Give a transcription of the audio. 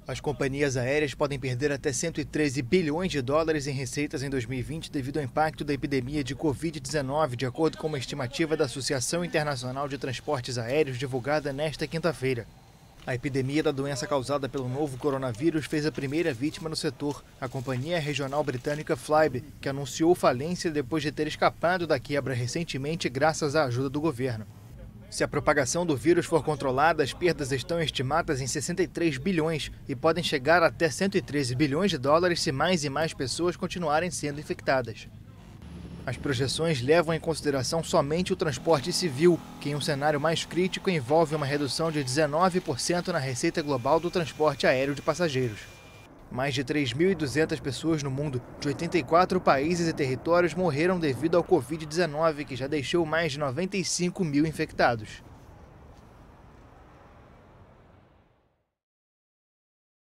As companhias aéreas podem perder até 113 bilhões de dólares em receitas em 2020 devido ao impacto da epidemia de Covid-19, de acordo com uma estimativa da Associação Internacional de Transportes Aéreos divulgada nesta quinta-feira. A epidemia da doença causada pelo novo coronavírus fez a primeira vítima no setor, a companhia regional britânica Flybe, que anunciou falência depois de ter escapado da quebra recentemente graças à ajuda do governo. Se a propagação do vírus for controlada, as perdas estão estimadas em 63 bilhões e podem chegar até 113 bilhões de dólares se mais e mais pessoas continuarem sendo infectadas. As projeções levam em consideração somente o transporte civil, que em um cenário mais crítico envolve uma redução de 19% na receita global do transporte aéreo de passageiros. Mais de 3.200 pessoas no mundo, de 84 países e territórios, morreram devido ao Covid-19, que já deixou mais de 95 mil infectados.